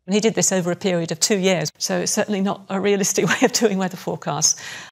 And he did this over a period of 2 years, so it's certainly not a realistic way of doing weather forecasts.